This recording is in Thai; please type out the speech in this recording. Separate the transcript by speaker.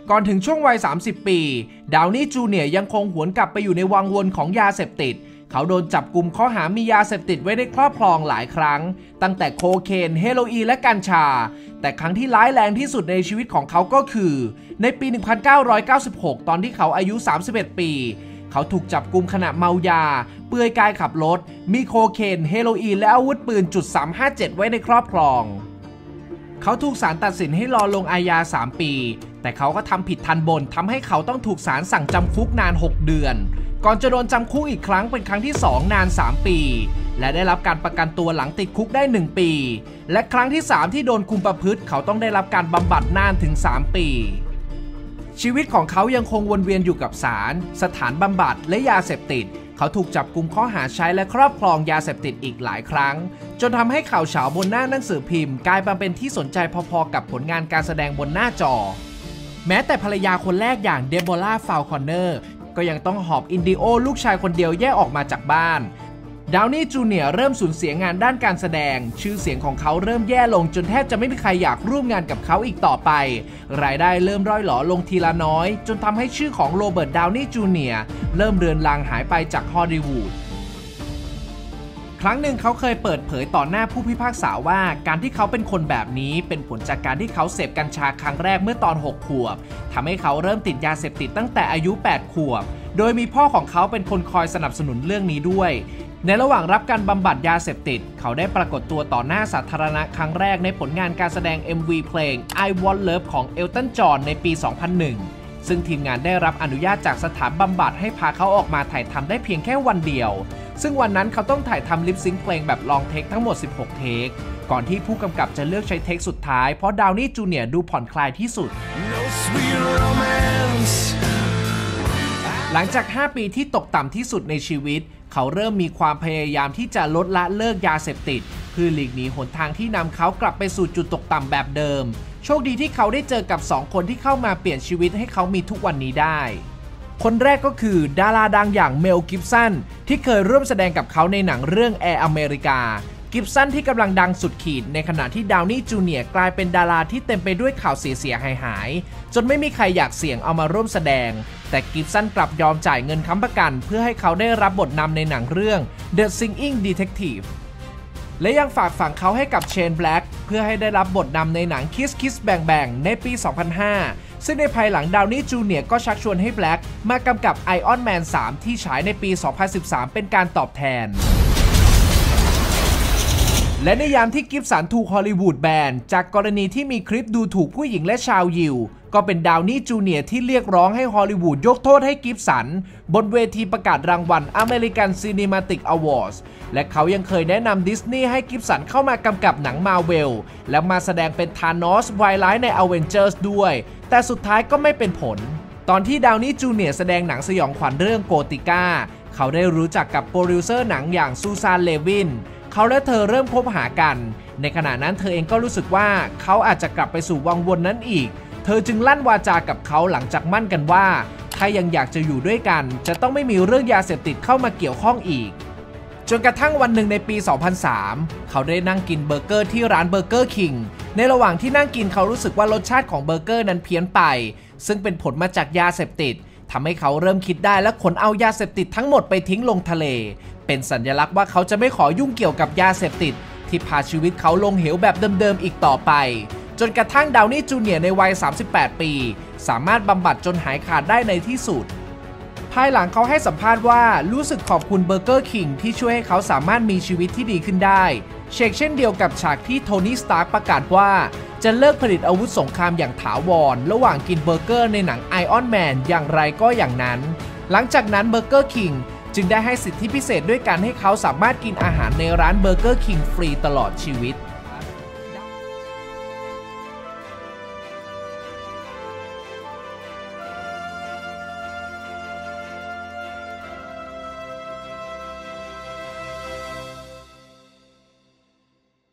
Speaker 1: ก่อนถึงช่วงวัย30 ปีดาวนี่จูเนียร์ยังคงหวนกลับไปอยู่ในวังวนของยาเสพติดเขาโดนจับกุมข้อหามียาเสพติดไว้ในครอบครองหลายครั้งตั้งแต่โคเคนเฮโรอีนและกัญชาแต่ครั้งที่ร้ายแรงที่สุดในชีวิตของเขาก็คือในปี 1996 ตอนที่เขาอายุ 31 ปีเขาถูกจับกุมขณะเมายาเปลือยกายขับรถมีโคเคนเฮโรอีนและอาวุธปืน.357ไว้ในครอบครองเขาถูกศาลตัดสินให้รอลงอาญา3 ปีแต่เขาก็ทำผิดทันบนทำให้เขาต้องถูกศาลสั่งจำคุกนาน6 เดือนก่อนจะโดนจำคุกอีกครั้งเป็นครั้งที่2นาน3 ปีและได้รับการประกันตัวหลังติดคุกได้1 ปีและครั้งที่3ที่โดนคุมประพฤติเขาต้องได้รับการบำบัดนานถึง3 ปีชีวิตของเขายังคงวนเวียนอยู่กับศาลสถานบำบัดและยาเสพติดเขาถูกจับกุมข้อหาใช้และครอบครองยาเสพติดอีกหลายครั้งจนทำให้ข่าวเฉาบนหน้าหนังสือพิมพ์กลายมาเป็นที่สนใจพอๆกับผลงานการแสดงบนหน้าจอแม้แต่ภรรยาคนแรกอย่างเดโบราฟาวคอนเนอร์ก็ยังต้องหอบอินดิโอลูกชายคนเดียวแยกออกมาจากบ้านดาวนี่จูเนียร์เริ่มสูญเสียงานด้านการแสดงชื่อเสียงของเขาเริ่มแย่ลงจนแทบจะไม่มีใครอยากร่วมงานกับเขาอีกต่อไปรายได้เริ่มร่อยหรอลงทีละน้อยจนทำให้ชื่อของโรเบิร์ตดาวนี่จูเนียร์เริ่มเรือนรางหายไปจากฮอลลีวูดครั้งหนึ่งเขาเคยเปิดเผยต่อหน้าผู้พิพากษาว่าการที่เขาเป็นคนแบบนี้เป็นผลจากการที่เขาเสพกัญชาครั้งแรกเมื่อตอน6 ขวบทำให้เขาเริ่มติดยาเสพติดตั้งแต่อายุ8 ขวบโดยมีพ่อของเขาเป็นคนคอยสนับสนุนเรื่องนี้ด้วยในระหว่างรับการบำบัดยาเสพติดเขาได้ปรากฏตัวต่อหน้าสาธารณะครั้งแรกในผลงานการแสดง MV เพลง I Want Love ของเอลตันจอห์นในปี 2001 ซึ่งทีมงานได้รับอนุญาตจากสถานบำบัดให้พาเขาออกมาถ่ายทำได้เพียงแค่วันเดียวซึ่งวันนั้นเขาต้องถ่ายทำลิปซิงค์เพลงแบบลองเทคทั้งหมด16 เทคก่อนที่ผู้กำกับจะเลือกใช้เทคสุดท้ายเพราะดาวนี่จูเนียร์ดูผ่อนคลายที่สุด หลังจาก 5 ปีที่ตกต่ำที่สุดในชีวิตเขาเริ่มมีความพยายามที่จะลดละเลิกยาเสพติดเพื่อหลีกหนีหนทางที่นำเขากลับไปสู่จุดตกต่ำแบบเดิมโชคดีที่เขาได้เจอกับ2 คนที่เข้ามาเปลี่ยนชีวิตให้เขามีทุกวันนี้ได้คนแรกก็คือดาราดังอย่างเมล กิบสันที่เคยร่วมแสดงกับเขาในหนังเรื่องแอร์อเมริกากิบสันที่กำลังดังสุดขีดในขณะที่ดาวนี่จูเนียร์กลายเป็นดาราที่เต็มไปด้วยข่าวเสียหายจนไม่มีใครอยากเสี่ยงเอามาร่วมแสดงแต่กิบสันกลับยอมจ่ายเงินค้ำประกันเพื่อให้เขาได้รับบทนำในหนังเรื่อง The Singing Detective และยังฝากฝังเขาให้กับเชน แบล็กเพื่อให้ได้รับบทนำในหนัง Kiss Kiss Bang Bang ในปี 2005 ซึ่งในภายหลังดาวนี่จูเนียร์ก็ชักชวนให้แบล็กมากำกับ Iron Man 3 ที่ฉายในปี 2013 เป็นการตอบแทนและในยามที่กิฟสันถูกฮอลลีวูดแบนจากกรณีที่มีคลิปดูถูกผู้หญิงและชาวยิวก็เป็นดาวนี่จูเนียร์ที่เรียกร้องให้ฮอลลีวูดยกโทษให้กิฟสันบนเวทีประกาศรางวัล American Cinematic Awards และเขายังเคยแนะนำดิสนีย์ให้กิฟสันเข้ามากำกับหนังมาเวลและมาแสดงเป็นธานอสไวไลท์ใน Avengers ด้วยแต่สุดท้ายก็ไม่เป็นผลตอนที่ดาวนี่จูเนียร์แสดงหนังสยองขวัญเรื่องโกติก้าเขาได้รู้จักกับโปรดิวเซอร์หนังอย่างซูซาน เลวินเขาและเธอเริ่มคบหากันในขณะนั้นเธอเองก็รู้สึกว่าเขาอาจจะกลับไปสู่วังวนนั้นอีกเธอจึงลั่นวาจากับเขาหลังจากมั่นกันว่าถ้ายังอยากจะอยู่ด้วยกันจะต้องไม่มีเรื่องยาเสพติดเข้ามาเกี่ยวข้องอีกจนกระทั่งวันหนึ่งในปี 2003 เขาได้นั่งกินเบอร์เกอร์ที่ร้านเบอร์เกอร์คิงในระหว่างที่นั่งกินเขารู้สึกว่ารสชาติของเบอร์เกอร์นั้นเพี้ยนไปซึ่งเป็นผลมาจากยาเสพติดทำให้เขาเริ่มคิดได้และขนเอายาเสพติดทั้งหมดไปทิ้งลงทะเลเป็นสัญลักษณ์ว่าเขาจะไม่ขอยุ่งเกี่ยวกับยาเสพติดที่พาชีวิตเขาลงเหวแบบเดิมๆอีกต่อไปจนกระทั่งดาวนี่จูเนียร์ในวัย 38 ปีสามารถบำบัดจนหายขาดได้ในที่สุดภายหลังเขาให้สัมภาษณ์ว่ารู้สึกขอบคุณเบอร์เกอร์คิงที่ช่วยให้เขาสามารถมีชีวิตที่ดีขึ้นได้เช่นเดียวกับฉากที่โทนี่ สตาร์กประกาศว่าจะเลิกผลิตอาวุธสงครามอย่างถาวรระหว่างกินเบอร์เกอร์ในหนัง Iron Man อย่างไรก็อย่างนั้นหลังจากนั้นเบอร์เกอร์คิงจึงได้ให้สิทธิพิเศษด้วยการให้เขาสามารถกินอาหารในร้านเบอร์เกอร์คิงฟรีตลอดชีวิต